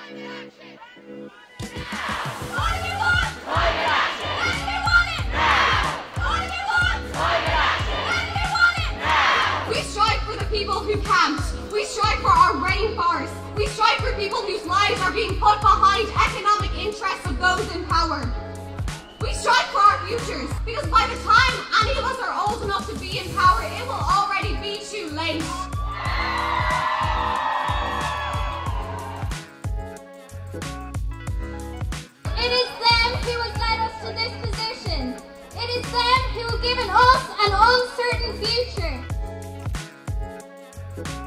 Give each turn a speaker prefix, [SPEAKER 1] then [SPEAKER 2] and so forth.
[SPEAKER 1] We strive for the people who can't. We strive for our rainforests. We strive for people whose lives are being put behind economic interests of those in power. We strive for our futures, because by the time any of us are old enough to be in power, it will already be too late.
[SPEAKER 2] It is them who has led us to this position. It is them who have given us an uncertain future.